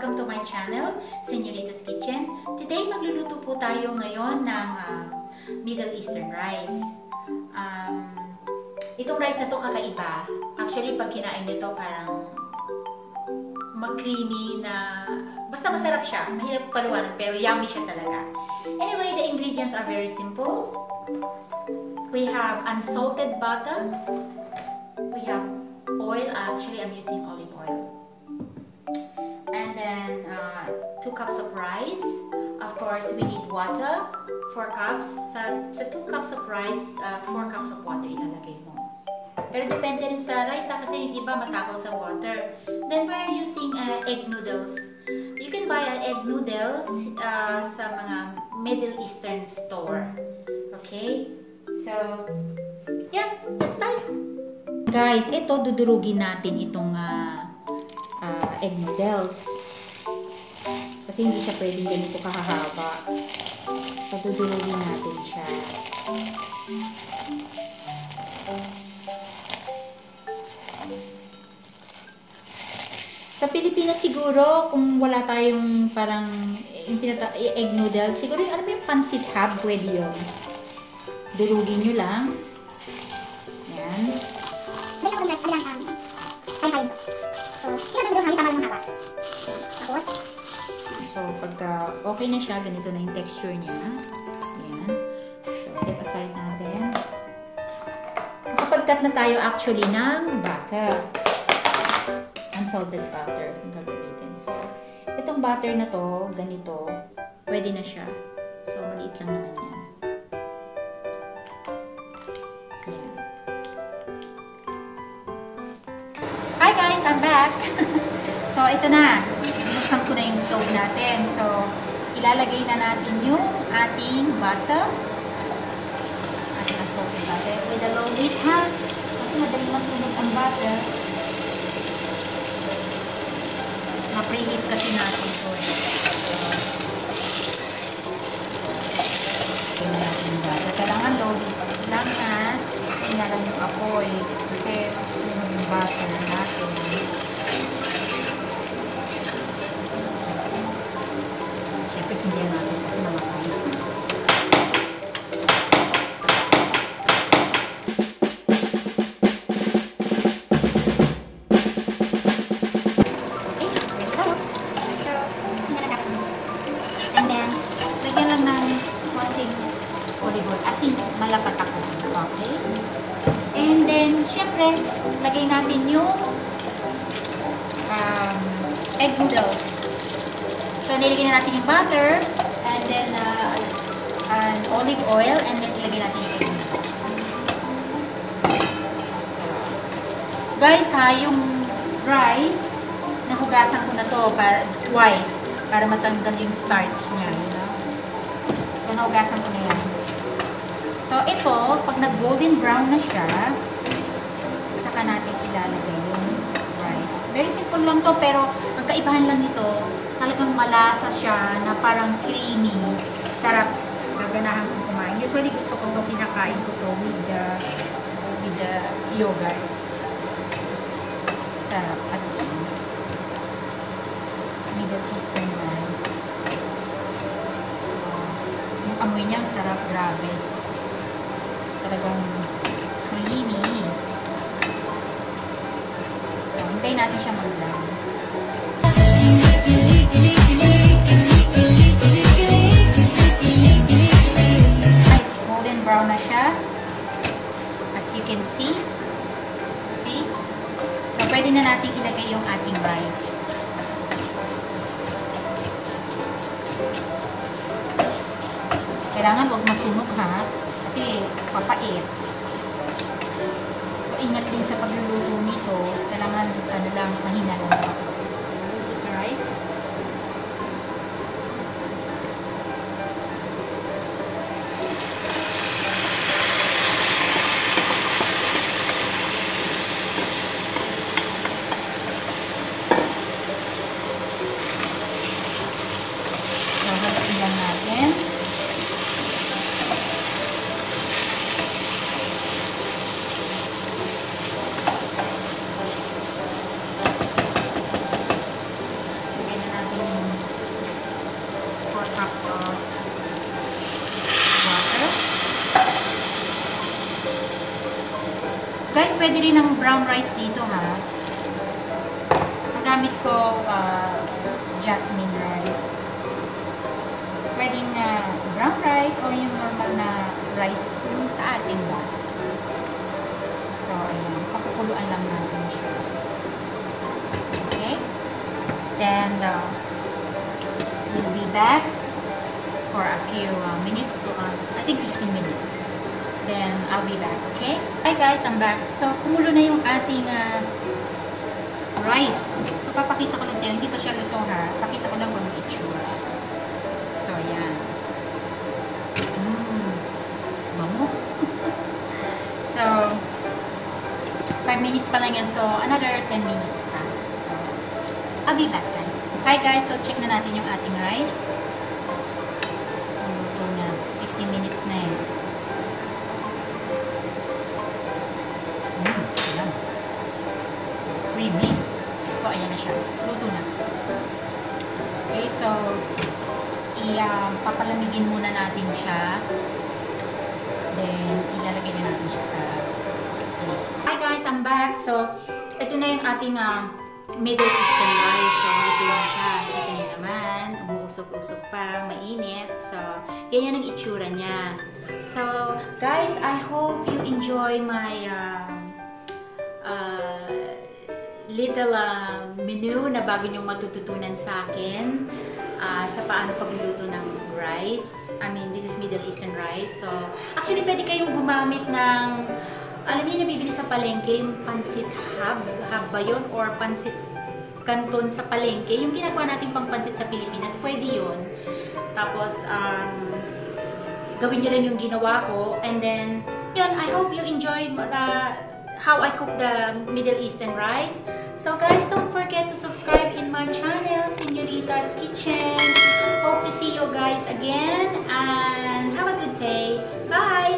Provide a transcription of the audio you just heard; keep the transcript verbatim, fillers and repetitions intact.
welcome to my channel, Señorita's Kitchen. Today, magluluto po tayo ngayon ng uh, Middle Eastern rice. Um, itong rice na to kakaiba. Actually, pag kinain nyo to, parang mag-creamy na... Basta masarap siya. Mahirap paluwanan, pero yummy siya talaga. Anyway, the ingredients are very simple. We have unsalted butter. We have oil. Actually, I'm using olive oil. And then uh, two cups of rice. Of course, we need water. four cups. Sa, sa two cups of rice, uh, four cups of water ilalagay mo. Pero depende rin sa rice ha, kasi yung iba matakaw sa water. Then we're using uh, egg noodles. You can buy uh, egg noodles uh, sa mga Middle Eastern store. Okay? So, yeah, let's start. Guys, ito dudurugin natin itong uh, uh, egg noodles. Kasi hindi siya pwedeng ganito kahahaba. So, dudurugin natin siya. Sa Pilipinas siguro, kung wala tayong parang yung pinata egg noodles, siguro yung ano ba yung pancit hab, pwede yun. Durugin nyo lang. Yan. Dali ako ng lang, um, kain-kain ko. So, kinatang doon, tama lang haba. Tapos, so, pagka okay na siya, ganito na yung texture niya. Yan. So, set aside natin. Makapag-cut na tayo actually ng butter. Unsalted butter ang gagamitin. So, itong butter na to, ganito, pwede na siya. So, maliit lang naman yan. Yan. Hi guys! I'm back! So, ito na. Binuksan ko na yung stove natin. So, ilalagay na natin yung ating butter. Ating unsalted butter. With a low heat ha. Kasi madali masunog ang butter. Ma-preheat kasi natin ito. Tingnan natin yung butter. Kailangan low heat lang ha. Tingnan yung apoy. Kasi sunog yung butter natin. Siyempre, hindi natin kasi namatay. Malapat ako. Okay? And then, syempre, lagay natin yung um, egg noodles. So, nilagay na natin yung butter and then uh, an olive oil and then ilagay natin yung egg noodles. So, guys ha, yung rice, nahugasan ko na to para, twice para matanggal yung starch niya. You know? So, nahugasan ko na yan. So, ito, pag nag-golden brown na siya, saka natin ilalagay yung rice. Very simple lang to, pero ang kaibahan lang nito, talagang malasa siya na parang creamy. Sarap. Gaganahan kong kumain. Usually, gusto ko to, kinakain ko to with the, with the yogurt. Sarap. As in, Middle Eastern rice. So, yung amoy niya, sarap. Grabe. Talagang creamy. So, hintayin natin siya mag-brown. Nice, golden brown na siya. As you can see. See? So, pwede na natin ilagay yung ating rice. Kailangan huwag masunog ha. Kasi papait. So, ingat din sa pagluluto nito. Kailangan, ano lang, mahina lang. Put the rice. So, halakin lang natin. Guys, pwede rin ng brown rice dito ha. Ang gamit ko uh, jasmine rice. Pwedeng uh, brown rice o yung normal na rice yung sa ating ba. So, ayan. Pakukuluan lang natin siya. Okay? Then, uh, we'll be back for a few uh, minutes. So, uh, I think fifteen minutes. Then, I'll be back, okay? Hi guys, I'm back. So, kumulo na yung ating uh, rice. So, papakita ko lang sa'yo. Hindi pa siya luto ha. Pakita ko lang kung ano itsura. So, yan. Mmm. Bango. So, five minutes pa lang yan. So, another ten minutes pa. So, I'll be back guys. Hi guys, so check na natin yung ating rice. Luto na. fifteen minutes na yan. Creamy. So, ayan na siya. Luto na. Okay, so, i-papalamigin uh, muna natin siya. Then, ilalagay na natin siya sa plate. Hi guys, I'm back. So, ito na yung ating uh, Middle Eastern rice. So, ito na siya. Ito niyo naman. Umuusok-usok pa. Mainit. So, ganyan ang itsura niya. So, guys, I hope you enjoy my uh, uh, little uh, menu na bago niyong matututunan sa akin uh, sa paano pagluluto ng rice. I mean, this is Middle Eastern rice. So, actually, pwede kayong gumamit ng, alam niyo, nabibili sa palengke, yung pansit hab, hab ba yun? Or pansit canton sa palengke. Yung ginagawa natin pang pansit sa Pilipinas, pwede yun. Tapos, um, gawin niyo lang yung ginawa ko. And then, yun, I hope you enjoyed uh, how I cook the Middle Eastern rice. So guys, don't forget to subscribe in my channel, Señorita's Kitchen. Hope to see you guys again and have a good day. Bye!